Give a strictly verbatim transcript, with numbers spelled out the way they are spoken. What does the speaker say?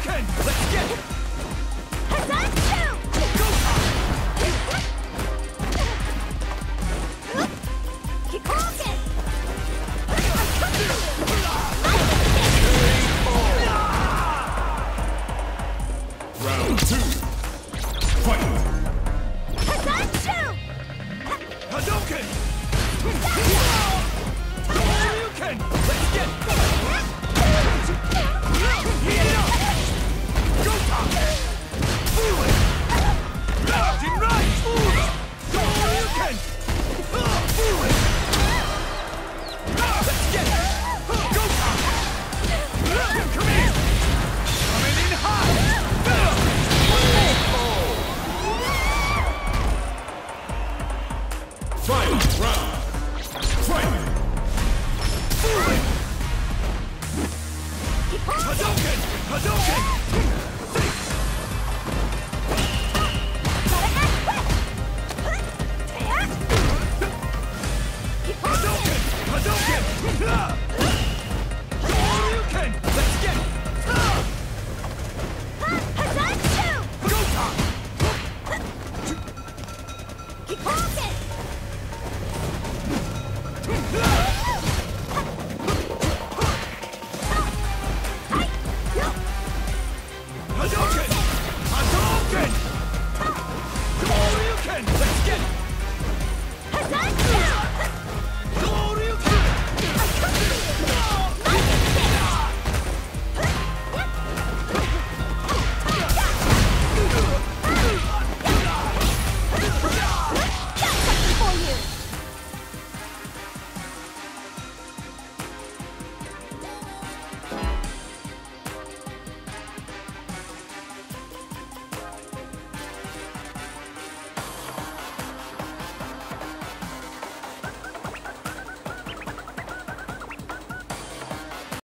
Shoryuken! Let's get it! Hazatsu! Go time! Kikoken! Round two. Fight! Hazatsu! Hadouken! Shoryuken! Let's get it! Heat it up! Go time! Fluid! Left and right! Shoryuken! Fluid! Let's get it! Go time! Come in! Coming in hot! Final round! Fight! Hadouken! Hadouken!